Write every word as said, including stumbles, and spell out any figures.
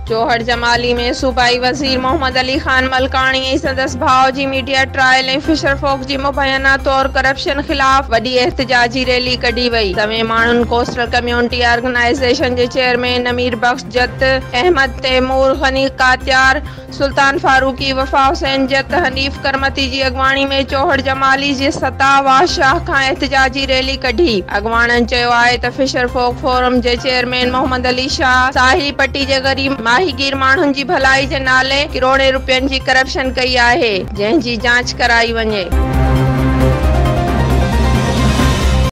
चौहड़ जमाली में सूबाई वज़ीर मोहम्मद अली खान मलकानी ऐं संदसि भाउ जी मीडिया ट्रायल ऐं फिशर फोक जी मुबैना तौर करप्शन ख़िलाफ़ वॾी एहतिजाजी रैली कढी वई। तवे माण्हुनि कोस्टल कम्युनिटी ऑर्गेनाइज़ेशन जे चेयरमैन अमीर बख्श जत, अहमद तैमूर, गनी कात्यार, सुल्तान फारूकी, वफा हुसैन जत, हनीफ करमती जी अॻवाणी में चौहड़ जमाली जे सता वाशाह खां एहतिजाजी रैली कढी। अॻवाणनि चयो आहे त फिशर फोक फोरम जे चेयरमैन मोहम्मद अली शाह साहिल पट्टी जे ग़रीब माहीगीर माण्हुनि जी भलाई जे नाले किरोड़े रुपयनि जी करप्शन कई आहे, जंहिं जी जांच कराई वञे।